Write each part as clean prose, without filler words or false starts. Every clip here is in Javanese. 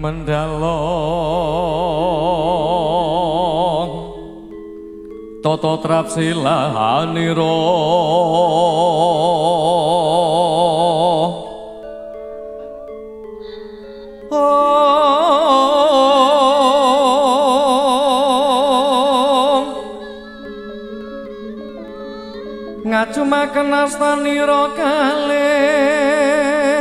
mendalong tata trapsilahanira ngajumaken astanira kalih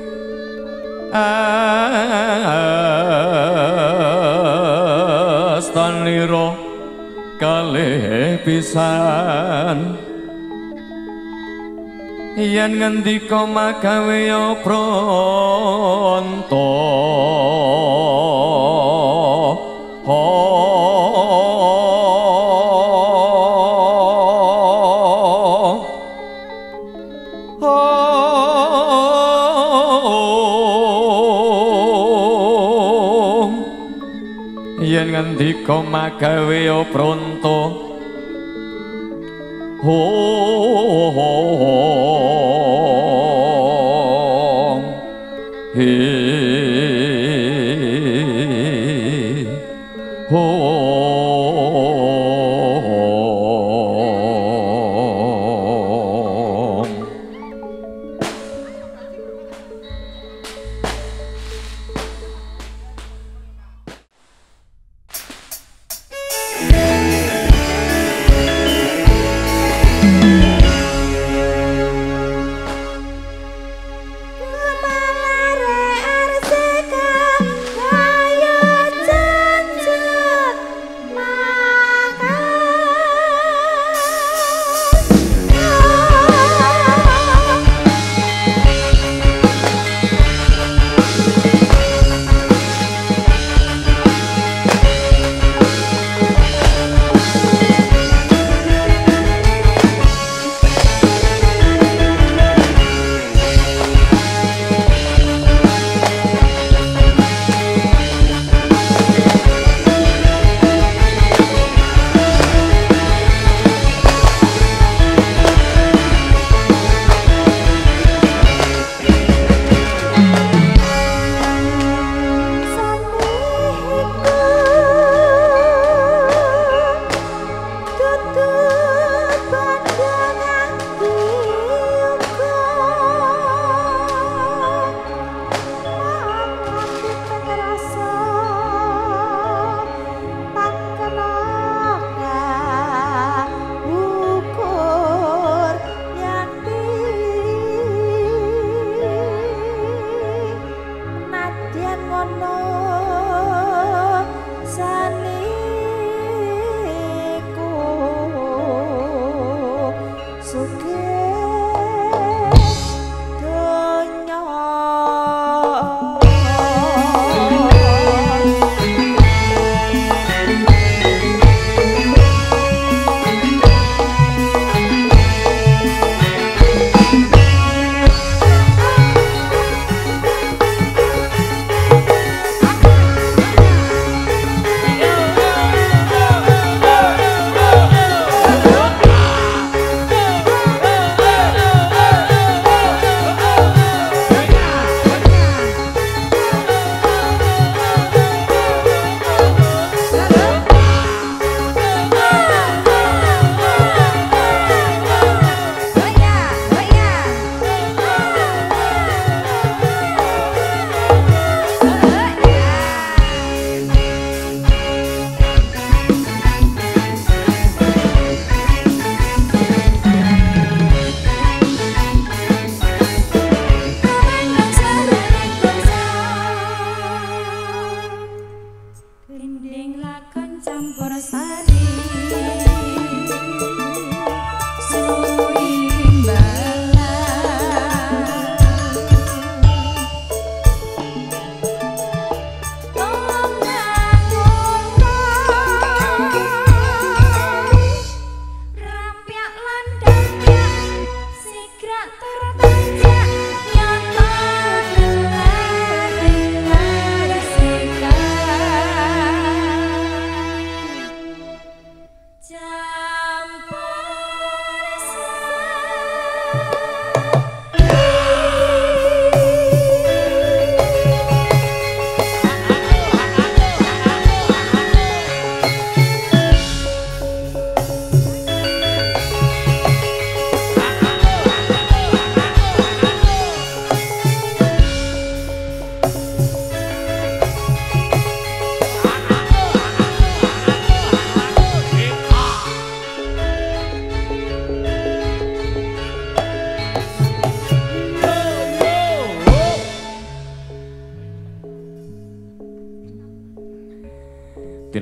astanira kalih pisan yen ngendika magawe pronto yen ngendika magawe pronto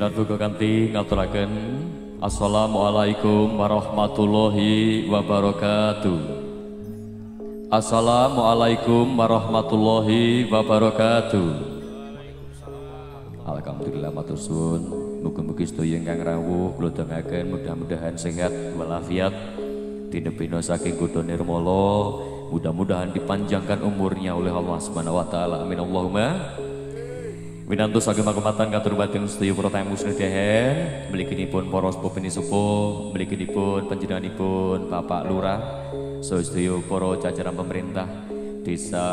Pinaduga kanthi ngaturaken Assalamualaikum warahmatullahi wabarakatuh. Assalamualaikum warahmatullahi wabarakatuh. Alhamdulillah matur suwun. Mugi-mugi sedaya ingkang rawuh kula dongaaken mudah-mudahan sehat walafiat. Dinepina saking kuda nirmala, mudah-mudahan dipanjangkan umurnya oleh Allah Subhanahu wa taala. Amin Allahumma. Winantos agem kematan katur bateng sedaya para tamu sedayan, mliginipun para sepuh sepuh, mliginipun panjenenganipun Bapak Lurah, sedaya para jajaran pemerintah Desa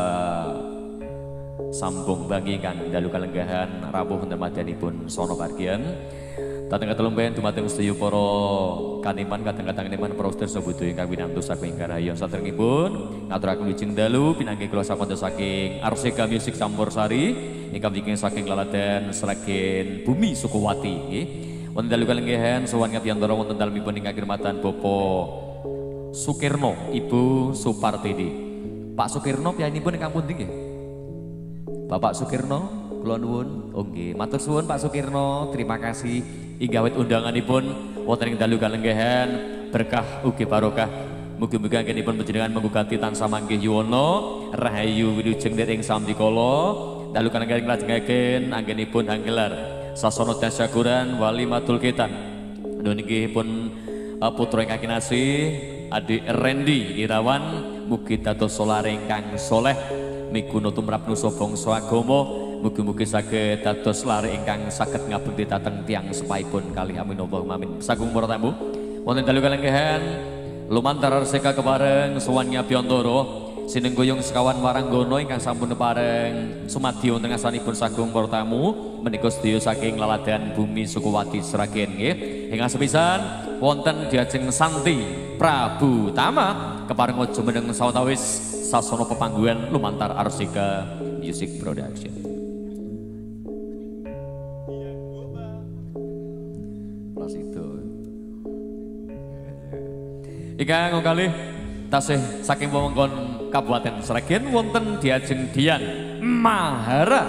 Sambung Bangi kang dalu kalenggahan rawuh wonten madyanipun sono pargian. Dateng katemben dumateng sedaya para kaniman kadang-kadang kaniman para sedherek sedaya ingkang winantos saking karayan saderengipun ngaturaken wijing dalu pinanggih kula sampun saking Arsika Music Campursari ingkang bikin saking laladan Sragen Bumi Sukuwati nggih. Wonten dalu kalenggahan sowan ngabiyantara wonten dalemipun ingkang kirmatan Bapak Sukirno, Ibu Supartidi. Pak Sukirno piyambakipun ingkang pundi nggih? Bapak Sukirno kula nuwun. Oh nggih, matur suwun Pak Sukirno, terima kasih inggih undanganipun wonten ing dalu kalenggahan berkah ugi barokah. Mugi-mugi anggenipun panjenengan menggugati tansah manggih yuwana rahayu wilujeng ing samdikala. Dalu kalenggahan nglajengaken anggenipun anggelar sasana tasyakuran walimatul khitan. Nggih pun putra ingkang kinasih Adik Randy Irawan mugi dados solare ingkang soleh miguna tumrap nusa bangsa agama. Mugi-mugi saged dados lare ingkang saged ngabekti dhateng tiyang sepaipun kalih amin Allahumma amin. Sagung para tamu wonten dalu kalenggahan lumantar arseka kepareng sowan ngabiyantara sinengguyung sekawan waranggono ingkang sampun pareng sumadyo wonten ngasanipun sagung para tamu menika sedaya saking laladan Bumi Sukuwati Sragen nggih. Ingkang sepisan wonten diajeng Santi Prabu Tama kepareng jumeneng sawetawis sasana pepangguhan lumantar arseka Music Production. Ingkang kalih tasih saking wewengkon Kabupaten Sragen wonten diajeng Dian Mahara.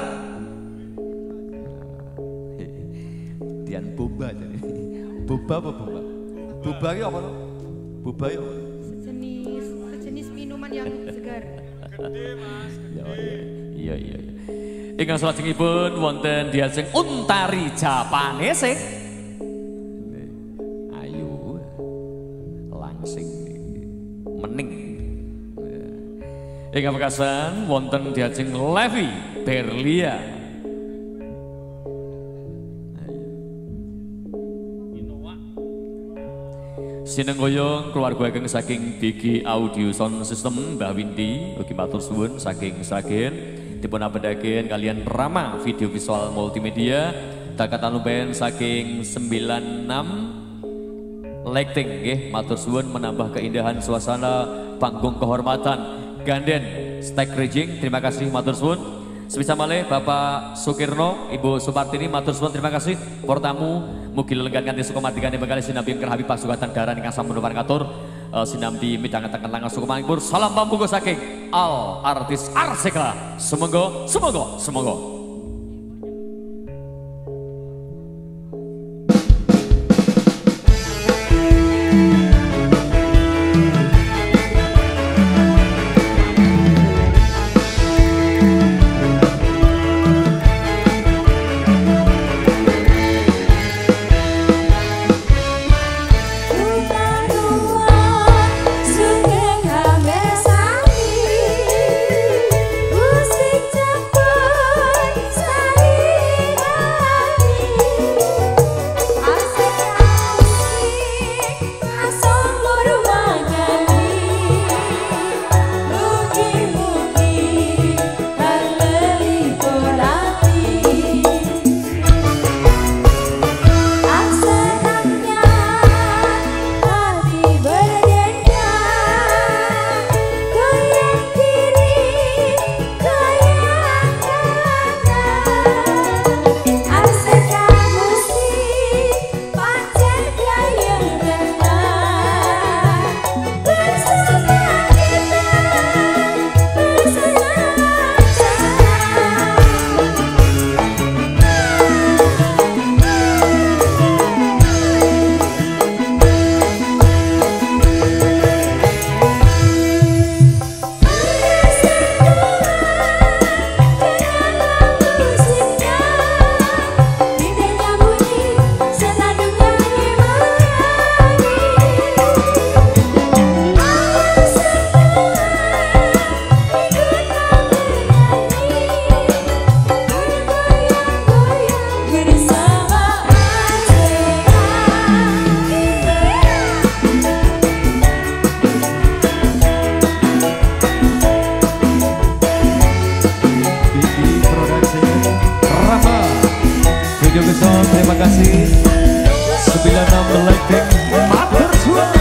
Dian Boba jadi. Boba apa Boba? Boba iki apa to? Boba iki apa? Sejenis minuman yang segar. Gede Mas. Iya. Ingkang salajengipun wonten diajeng Untari Japanese. Mening. Ingkang pekasan wonten diajeng Levi Berlia. Sinenggoyong keluarga ageng saking BG Audio Sound System Mbah Windy ugi matur suwun saking Sragen dipun abendaken kalian Rama Video Visual Multimedia dakatan lumpen saking 96 Lighting nggih matur suwun menambah keindahan suasana panggung kehormatan Ganden Stek Rijing terima kasih matur suwun. Sebisa malih Bapak Sukirno, Ibu Supartini matur suwun terima kasih. Para tamu mugi lelenggan kanthi sukamadikane bekali sinambi kerhabi pasugatan daran ingkang sampun katur sinambi midhangaken langan sukumanipun. Salam pamunggo saking Al Artis Arseka. Semoga. Musik Jepang terima kasih 96 Blackpink Matur Suara.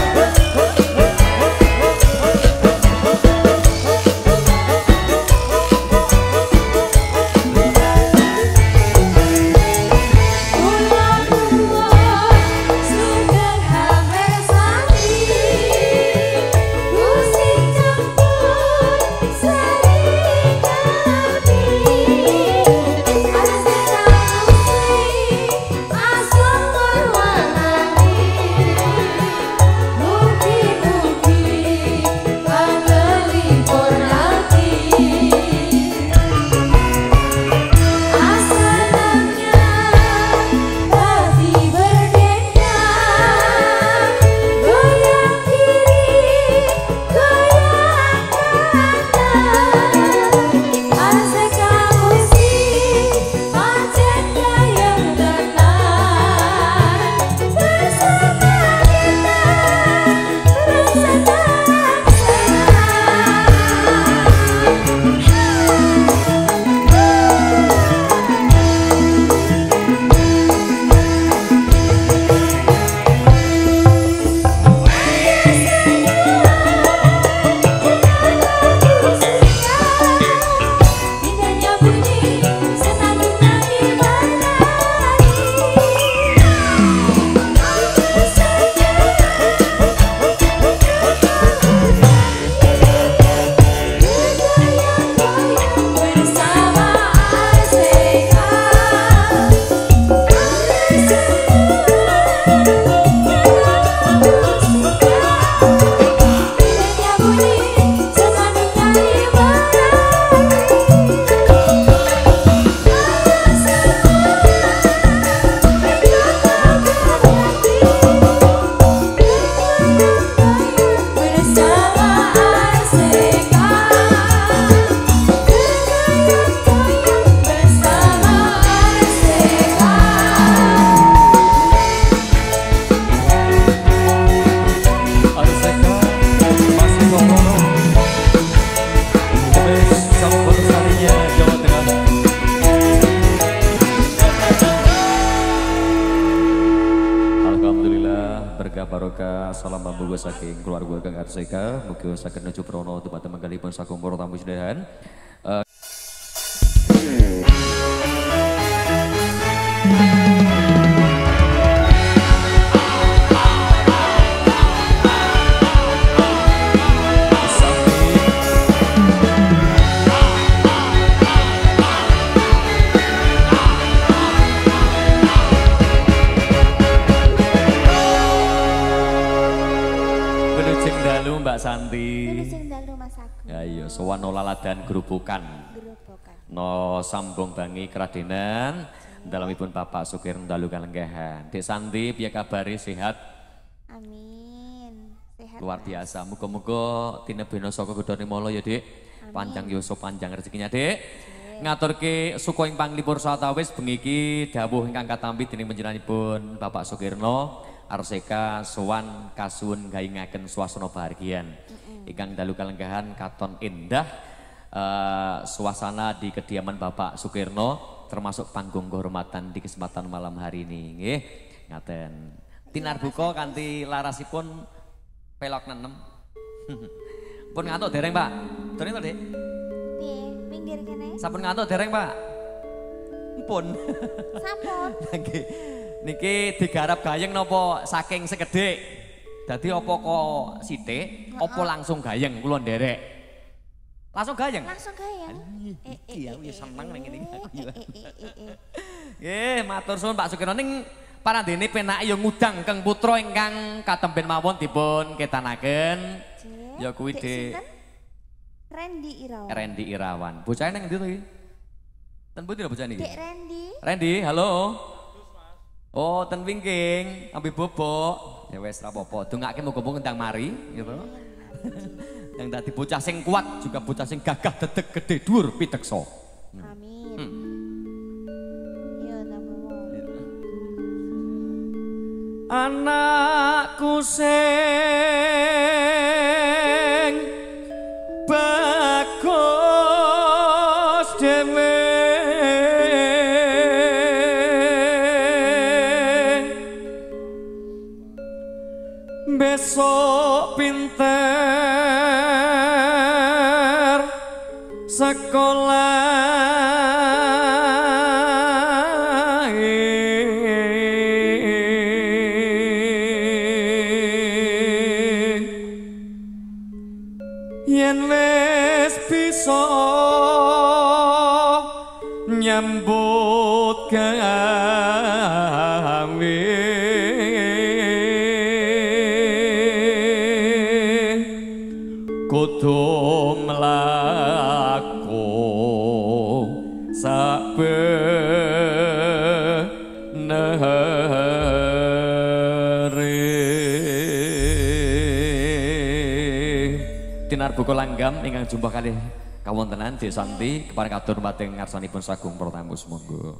Barokah salam bambu saking keluarga Kang Arseka mugi saged nuju prono teman-teman kalipun sakumpul tamu sedahan. Mbak Santi. Ya iya, sowan laladan grupukan. No sambung bangi keradenan dalamipun Bapak Sukir dalu kalenggahan. Dek Santi piye kabare sehat? Amin. Sehat. Luar biasa. Muga-muga tinebena saka Gedone Mala ya, Dik. Panjang yoso panjang rezekinya, Dik. Ngaturke suka ing panglipur satawis bengi iki dawuh ingkang katampi dening panjenenganipun Bapak Sukirno. Arseka sowan kasuwun gaingaken swasana bahagian. Ingkang dalu kalenggahan katon indah suasana di kediaman Bapak Sukirno termasuk panggung kehormatan di kesempatan malam hari ini. Nggih, ngaten. Tinar buka kanthi larasipun pelok nenem. Pun ngantuk dereng, Pak? Dereng to, Dik? Piye? Pinggir kene. Sampun ngantuk dereng, Pak? Pun. Sampun. Nggih. Niki digarap gayeng napa saking sekedhik. Dadi apa kok sithik, apa langsung gayeng kula nderek. Langsung gayeng. Langsung gayeng. Iya, aku ya seneng ning ngene iki. Nggih, matur suwun Pak Sukirno ning parandene penak ya ngudang Kang Putra ingkang katemben mawon dipun ketanaken. Ya kuwi Dik Randy Irawan. Randy Irawan. Bocahe nang endi to iki? Ten pundi lho bocah niki? Dek Randy. Randy, halo. Oh, ten wingking, ambil bobok. Ya wes rapopo. Dongake muga-muga ndang mari, gitu. Yang tadi bocah sing kuat juga bocah sing gagah dedeg gede dhuwur piteksa. Amin. Iya, namo. Anakku sing bagus dhewe sekolah yen wis bisa nyambut gawe kudu mlaku Tinar buku langgam ingkang jumpa kali kawontenan Desanti kepareng katur bateng ngarsanipun sagung Protamus monggo.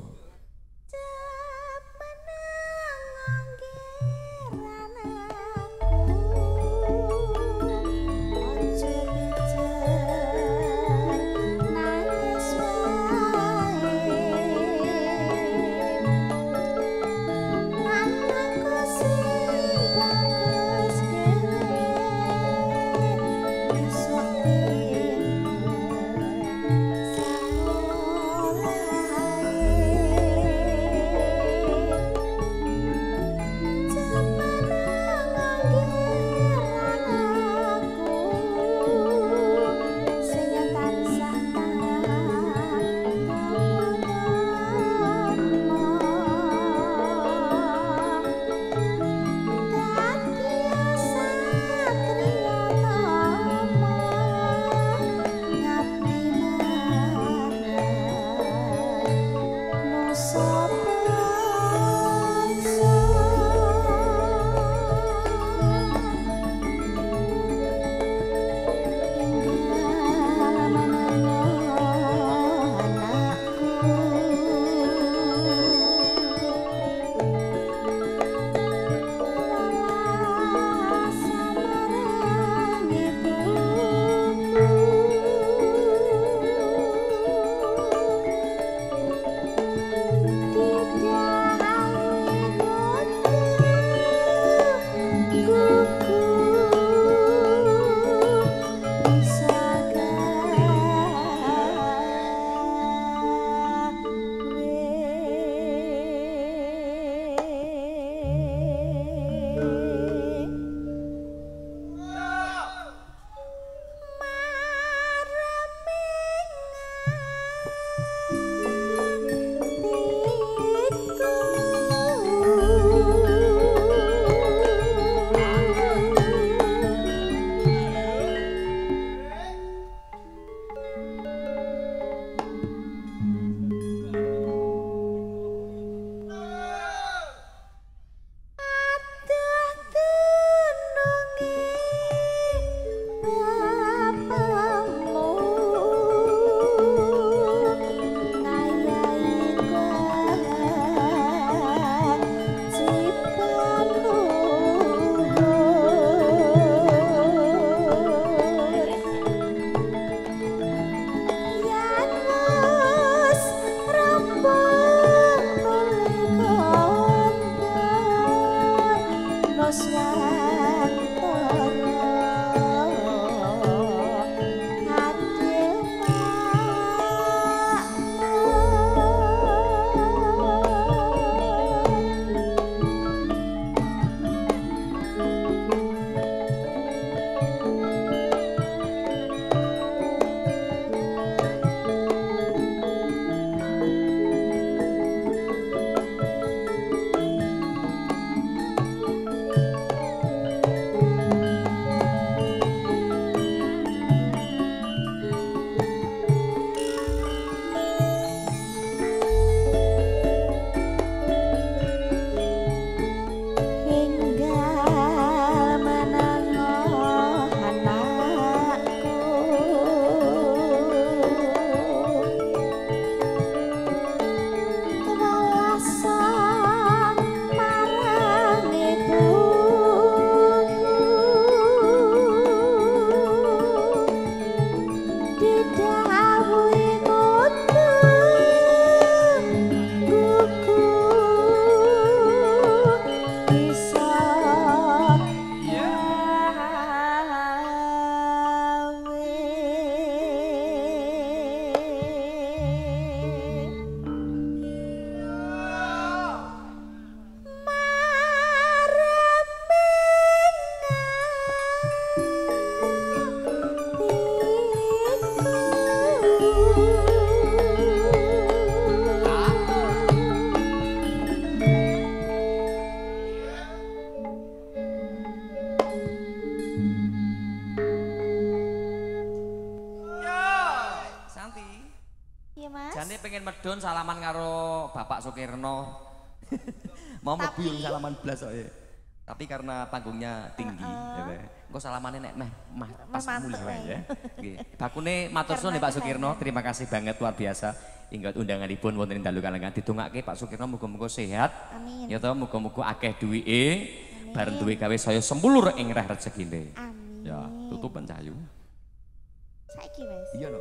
Jane pengen medun salaman karo Bapak Sukirno. Mau mlebu yo salaman blas kok ya. Tapi karena panggungnya tinggi, ya engko salamane nek mah pas mulai ya. Nggih. Bakune matur suwun Pak Sukirno, terima kasih banget luar biasa. Inggat undanganipun wonten ing dalu kalengan didongake Pak Sukirno muga-muga sehat. Amin. Ya to muga-muga akeh duwike, bareng duwe gawe saya sembulur ing reh rezekine. Amin. Ya, tutupan cahayu. Saiki wis. Iya no.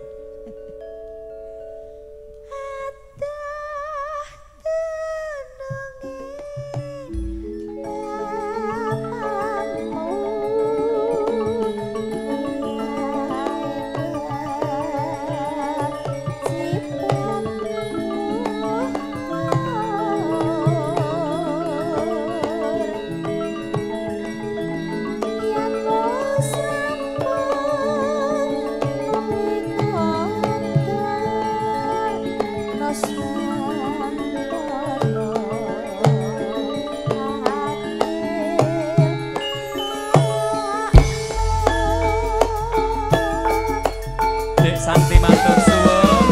Santi matur suwun.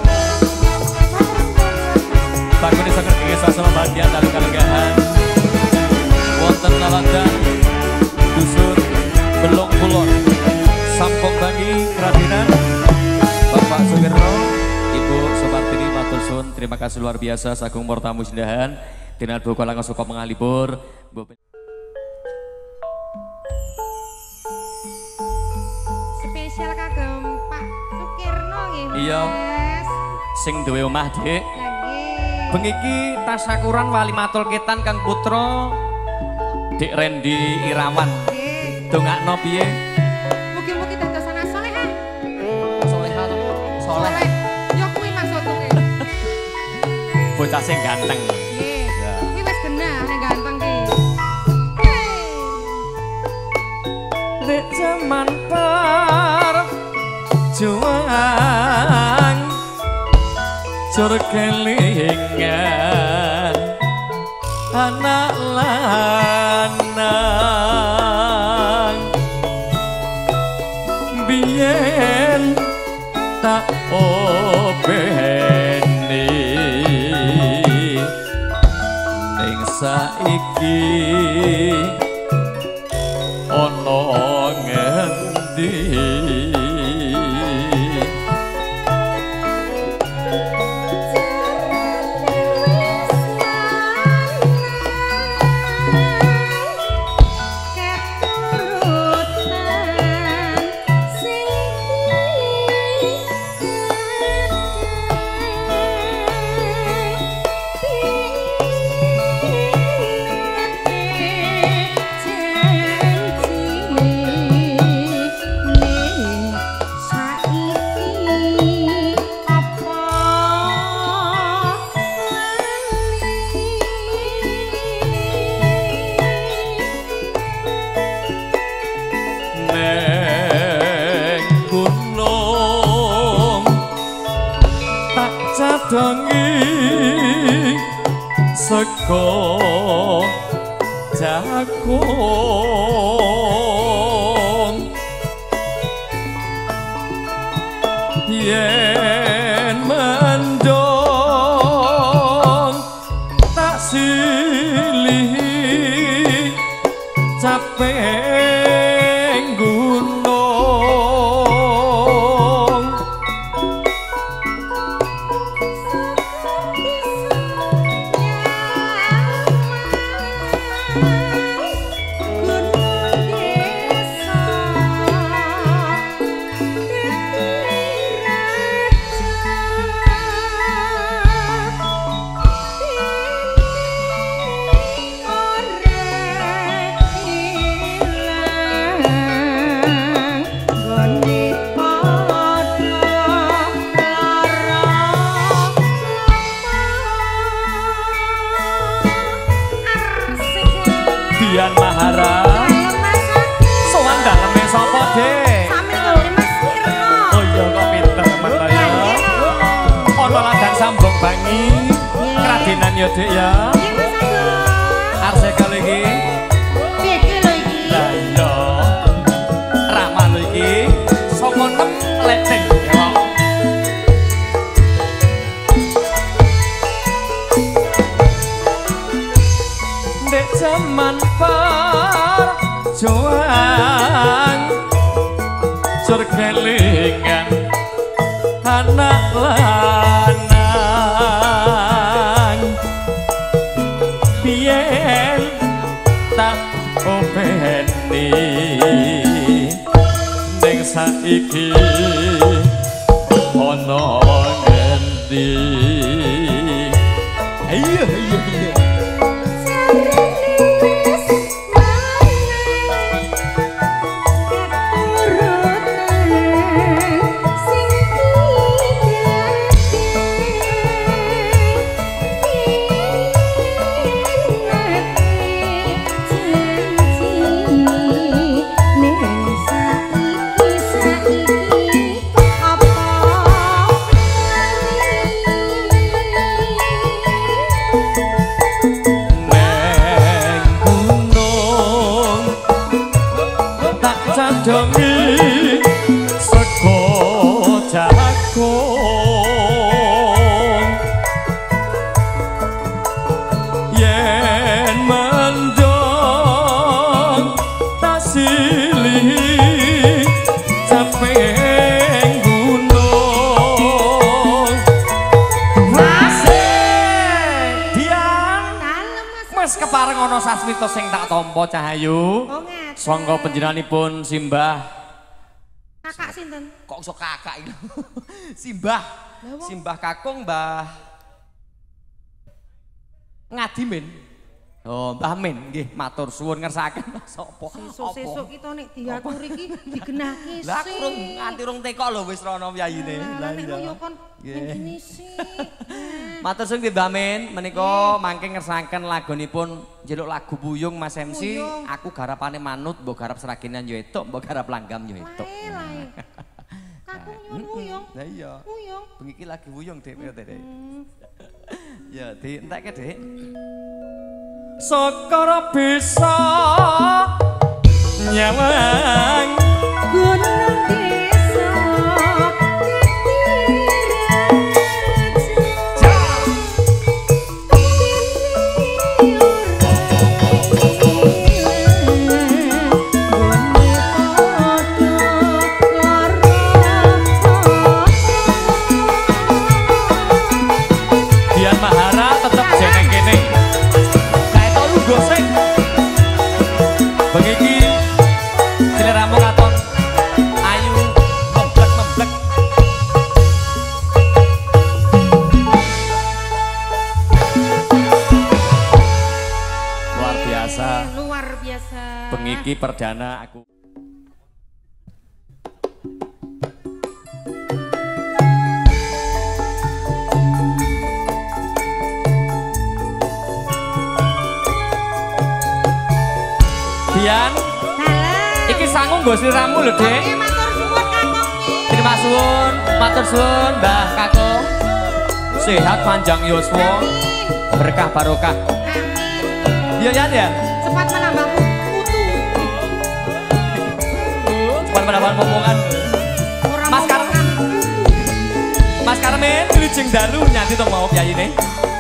Bakune saged nggih sasana bagian dalu kalenggahan. Wonten laladan dusun Belong Kulon. Sampung Bangi Kradinan. Bapak Sukirno, Ibu Supartini matur suwun. Terima kasih luar biasa sagung mortamu sindahan. Dinan buka langan suka mengalipur. Spesial kagem Pak Sukirno nggih. Iya. Sing duwe omah, Dik. Nggih. Bengi iki tasyakuran wali matul ketan Kang Putra Dik Rendi Irawan. Nggih. Dongakno piye? Mugi-mugi dados anak salehah. Salehah to? Saleh. Ya kuwi maksudku. Bocah sing ganteng. Nggih. Ya. Kuwi wis genah nek ganteng ki. Nek jaman perjuangan jur kelingan anak lanang biyen tak openi ning saiki ana ngendi Dongi seko jagung yen mendong tak silih capek gunung Dian Mahara sowan daleme sapa Dek? Sami karo Mas Sukirno. Oh iya kok pinter temen ya. Ana ladang Sambung Bangi Kradinan ya Dek ya. Nggih Mas Agus. Arse kali iki. Piye iki lho iki? Lah iya. Rama lho iki. Saka nem leteng ya. ana sasmita sing tak tampa Cahayu. Oh ngaten. Sangga panjenenganipun Simbah. Kakak sinten? Kok iso kakak iki? Simbah. Simbah kakung Mbah Ngadimin. Oh, Mbah Min nggih matur suwun ngersakaken sapa? Sesuk kita nek diaturi iki digenahke sih. Lah kurung nganti rung teko lho wis rono yayine. Lah nek yo kon ngene sih. Matur suwun nggih Mbah Min, menika mangke ngersakaken lagunipun njeluk lagu Puyung Mas MC. Aku garapane manut, mbok garap seraginan yo etuk, mbok garap langgam yo etuk. Lae. Kakung nyuwun wuyung. Lah iya. Wuyung. Bengi iki lagi wuyung Dik, Dik. Ya, Dik, entekke Dik. Sekara bisa nyawang Gunung desa Dian Mahara tetep jeneng kene. Kae to lu gosek. Bengi iki sliramu katon ayu memblek-memblek. Luar biasa. Luar biasa. Bengi iki perdana aku. Dian, iki sanggung nggo sliramu lho, Dik. Oke, matur suwun Kakung. Terima suwun, matur suwun Mbah Kakung. Sehat panjang yuswa, berkah barokah. Amin. Iya ya. Cepat menambah mutu. Cepat mendapat momongan. Orang Mas Kar- omongan mutu. Mas Karmen, Wijing Dalu nyanyi to mau piyayine.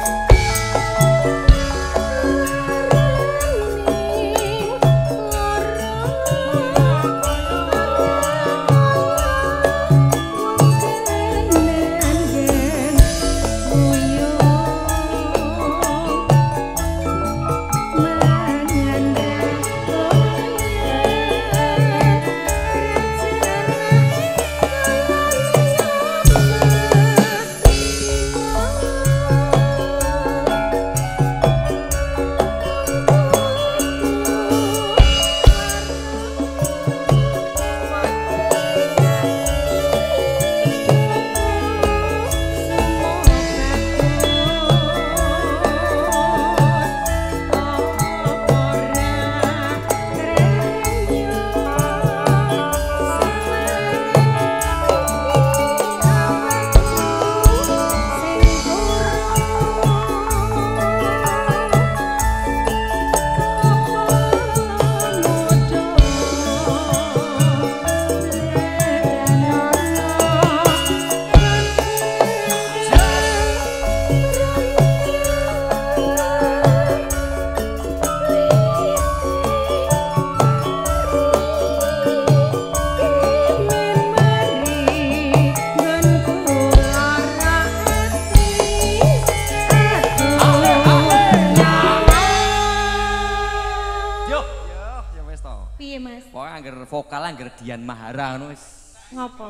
Piye Mas? Pokoknya anggar vokal anggar Dian Mahara ngono wis. Ngopo?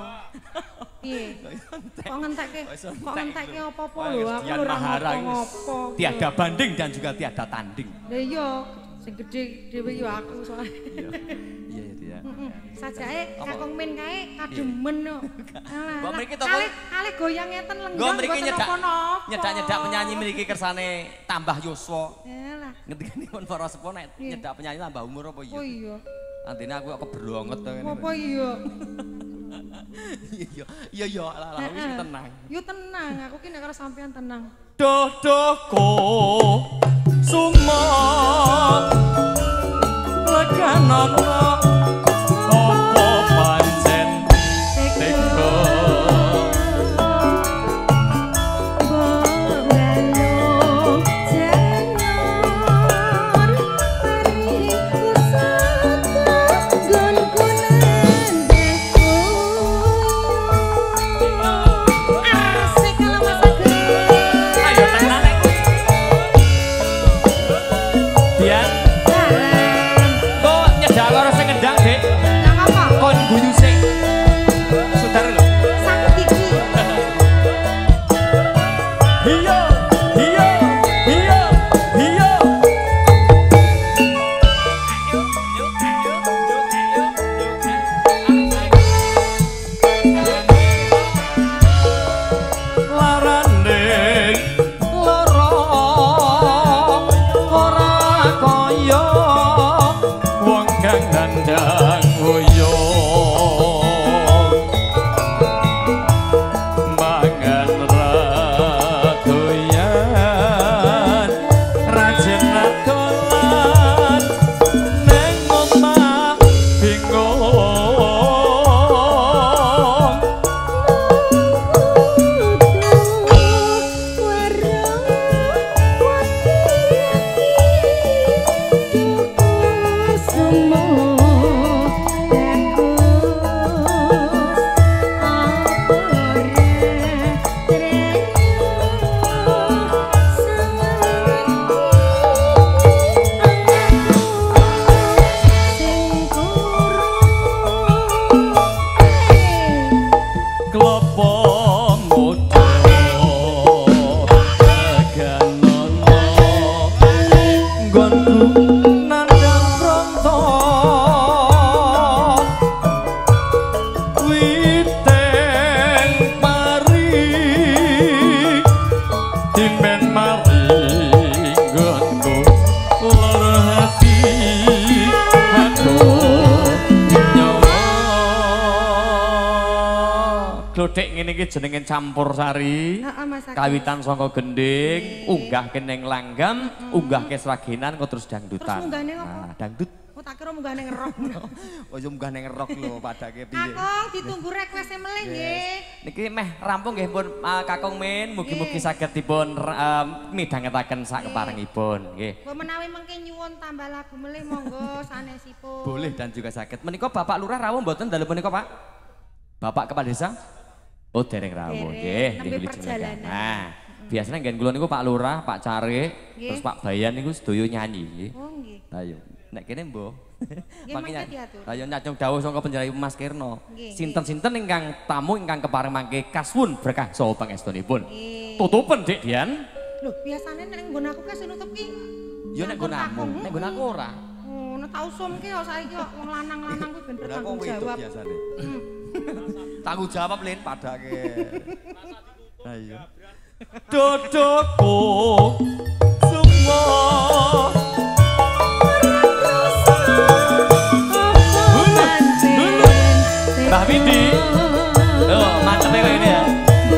Piye? Kok ngentekke? Kok ngentekke apa-apa lho? Aku Dian ora Mahara ngopo. tiada banding dan juga tiada tanding. Lah iya, sing gedhe dhewe yo aku soalnya. Iya ya dia. Sajake Kakung Min kae kademen kok. Mbak mriki to, Kalih goyang ngeten lenggah Nggo mriki mboten nyedak. napa-napa. Nyedak-nyedak penyanyi mriki kersane tambah yuswa. Yalah. Ngendikanipun para sepuh nek nyedak penyanyi tambah umur apa Oh iya? iya. Antine aku kok keblonget to ngene. Apa iya? Iya iya iya lah wis tenang. Yo tenang, aku ki nek karo sampean tenang. Dodoko sumong leganana apa pancen teko Dian niki jenenge campur sari. Kawitan saka gending, unggah keneng langgam, unggah ke sragenan kok terus dangdutan. Terus munggahne apa? Nah, dangdut. Oh tak kira munggahne ngerok. Oh yo munggahne ngerok lho padake piye. Kakong ditunggu request melih nggih. Niki meh rampung nggih pun Kakung Min, mugi-mugi saged dipun midhangetaken sak keparengipun nggih. Mbok menawi mengke nyuwun tambah lagu melih monggo sanesipun. Boleh dan juga saged. Menika Bapak Lurah rawuh mboten dalem menika, Pak? Bapak Kepala Desa? Oh, dereng rawuh nggih. Nembe perjalanan. Nah, biasanya nggen kula niku Pak Lurah, Pak Carik, terus Pak Bayan niku sedaya nyanyi nggih. Oh nggih. Ayo, nek kene mbok. Makanya diatur. Ayo nyacung dawuh saka penjarayu Mas Kirno. Sinten-sinten ingkang tamu ingkang kepareng mangke kaswun berkah saha pangestunipun. Tutupen Dik Dian. Lho, biasane nek nggon aku kasih nutup ki. Ya nek nggon aku ora. Oh, nek tau sum ki ya saiki kok wong lanang-lanang kuwi ben bertanggung jawab. Biasane. Tanggung jawab Lin padake. Ayo. Dodoko semua Mbah Widi. Oh, mantep ya kayak ini ya.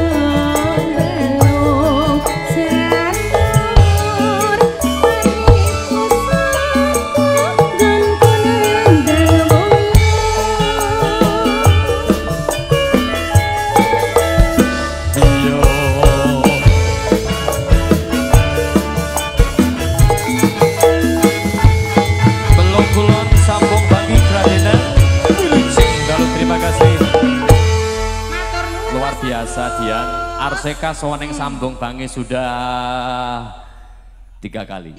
Biasa Dian, Arseka Sowaneng Sambung Bangi sudah 3 kali.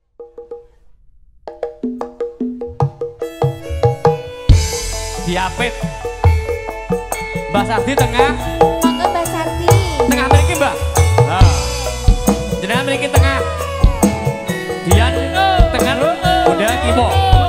Diapit. Mbak Sardi tengah. Monggo Mbak Sardi. Tengah mriki, Mbak. Nah. Jenengan mriki tengah. Dian tengah udah kibo.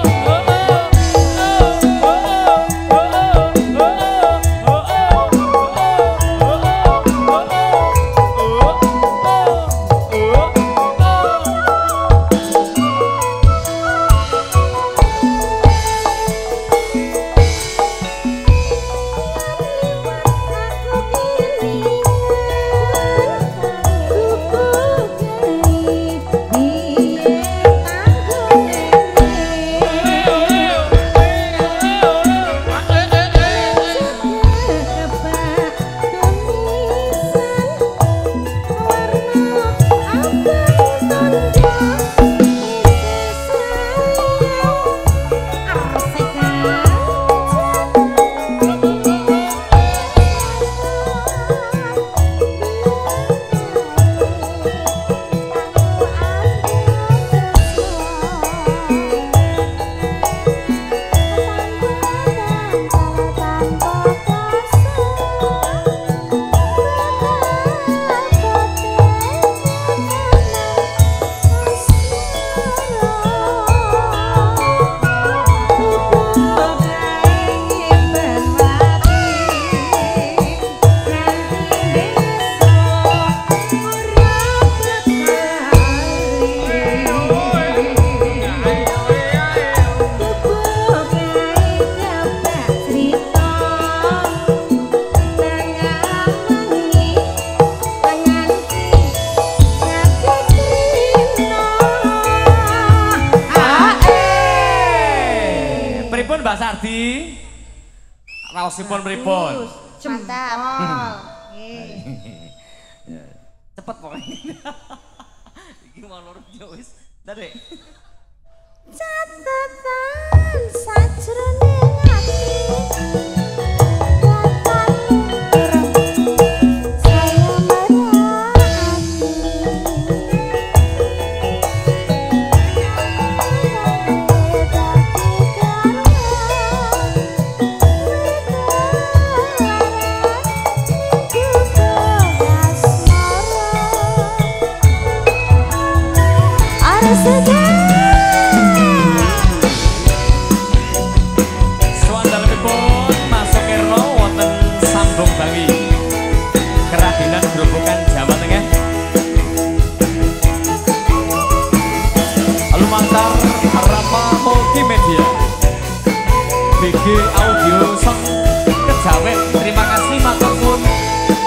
Mbak Sardi, raosipun pripun? Mantap. Cepet pokoknya. Iki mau lurus ya wis. Ndadek. Catatan sajroning ati. BG Audio Song Kejawen. Terima kasih matur nuwun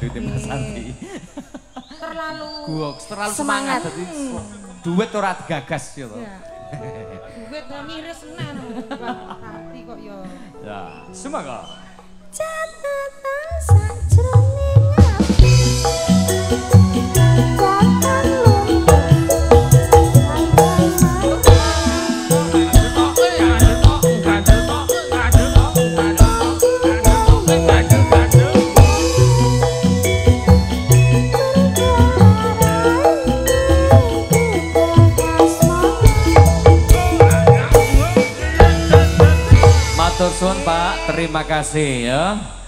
duit Mas Santi. Terlalu Terlalu semangat dadi duit ora gagas ya to. Duit miris tenan. Hati kok ya. Ya, semangat. Catatan sajroning ati. Catatan Matur suwun Pak, terima kasih ya.